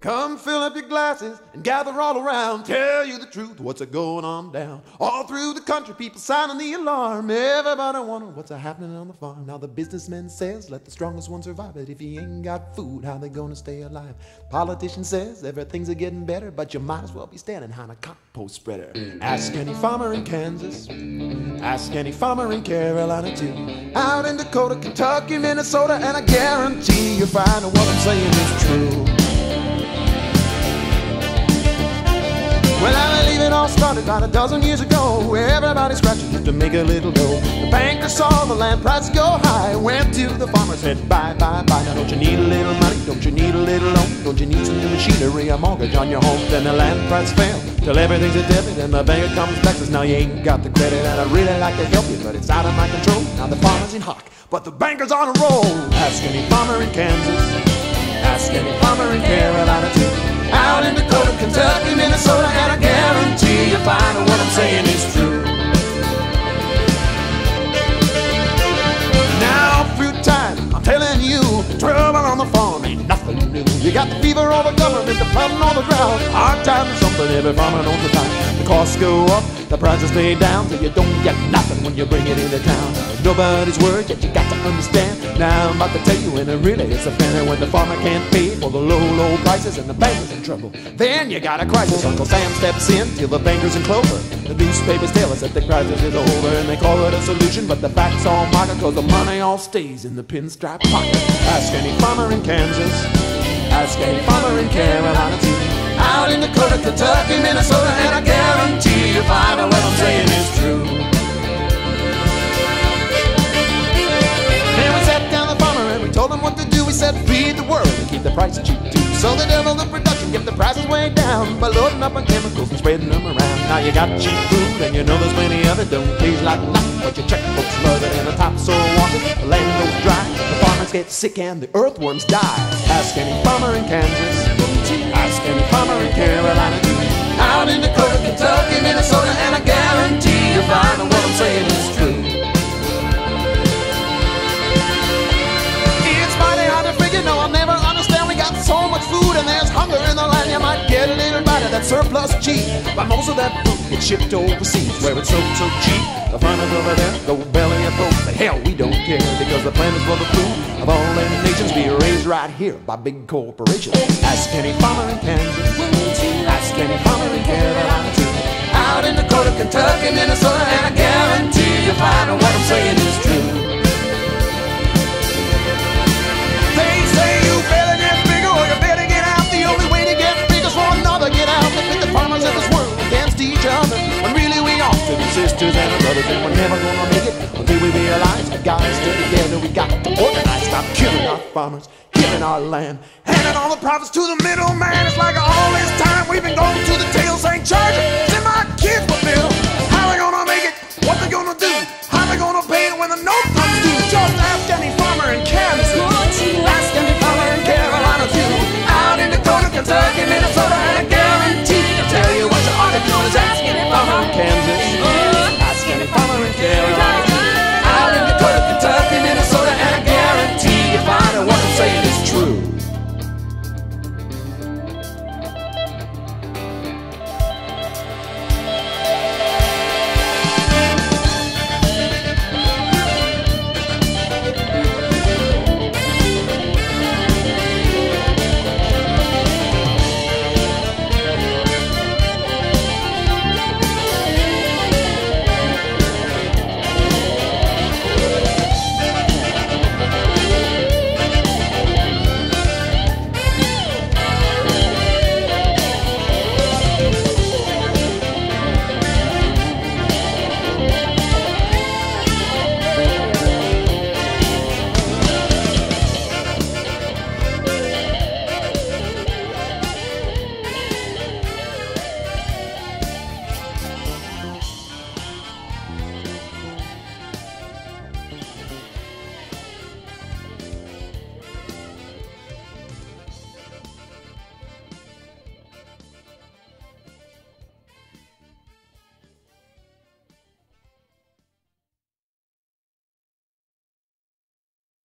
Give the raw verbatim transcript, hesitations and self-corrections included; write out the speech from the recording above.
Come fill up your glasses and gather all around. Tell you the truth, what's a going on down? All through the country, people sounding the alarm. Everybody wondering what's a happening on the farm. Now the businessman says, let the strongest one survive. But if he ain't got food, how they gonna stay alive? Politician says, everything's a getting better, but you might as well be standing behind a compost spreader. Ask any farmer in Kansas, ask any farmer in Carolina too. Out in Dakota, Kentucky, Minnesota, and I guarantee you'll find what I'm saying is true. Well, I believe it all started about a dozen years ago, where everybody scratching just to make a little dough. The banker saw the land prices go high, went to the farmer, said buy, buy, buy. Now don't you need a little money? Don't you need a little loan? Don't you need some new machinery, a mortgage on your home? Then the land price fell till everything's a debit, and the banker comes back, says now you ain't got the credit, and I'd really like to help you, but it's out of my control. Now the farmer's in hock, but the banker's on a roll. Ask any farmer in Kansas, ask any farmer in Carolina too. Out in Dakota, Kentucky, Minnesota, and I guarantee you'll find what I'm saying is true. Now, fruit time, I'm telling you, trouble on the farm ain't nothing new. You got the fever or the government, the flooding on the ground. Hard time is something every farmer knows about. The costs go up, the prices stay down, so you don't get nothing when you bring it into town. Nobody's worried, yet you got to understand. Now I'm about to tell you, and it really is a fan. When the farmer can't pay for the low, low prices and the banker's in trouble, then you got a crisis. Uncle Sam steps in till the banker's in clover. The newspapers tell us that the crisis is over, and they call it a solution, but the facts all market, cause the money all stays in the pinstripe pocket. Ask any farmer in Kansas, ask any farmer in Carolina too. Out in Dakota, Kentucky, Minnesota, and I guarantee you'll find out what I'm saying is true. Then we sat down the farmer and we told him what to do. We said feed the world and keep the price cheap too. So they doubled the production, kept the prices way down by loading up on chemicals and spreading them around. Now you got cheap food and you know there's plenty of it. Don't taste like nothing, but your checkbooks love it, and the topsoil wants it. The land goes dry, the farmers get sick, and the earthworms die. Ask any farmer in Kansas, ask any farmer in Carolina too. Out in Dakota, Kentucky, Minnesota, and I guarantee you'll find that what I'm saying is true. It's mighty hard to figure, no, I'll never understand. We got so much food and there's hunger in the land. You might get a little bite of that surplus cheap, but most of that food gets shipped overseas, where it's so, so cheap. The farmers over there go belly up both, but hell, we don't care, because the plan is for the food of all the nations be raised right here by big corporations. Ask any farmer in Kansas, ask any farmer in Carolina too. Out in Dakota, Kentucky, Minnesota, and I guarantee you'll find what I'm saying is true. They say you better get bigger or you better get out. The only way to get big is for another get out. They pit the farmers in this world against each other, when really we ought to be sisters and brothers, and we're never gonna make it until we realize we gotta stay together. We got to organize, stop killing our farmers, killing our land, handing all the profits to the middleman. It's like all this time we've been going to the tail saying charge it.